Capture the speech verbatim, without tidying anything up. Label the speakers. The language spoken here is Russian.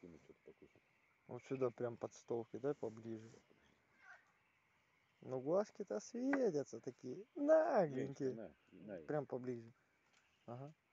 Speaker 1: кинуть что-то покушать.
Speaker 2: Вот сюда прям под стол кидай поближе. Ну глазки-то светятся такие
Speaker 1: Ленечка,
Speaker 2: нагленькие.
Speaker 1: на, на.
Speaker 2: Прям поближе. Ага.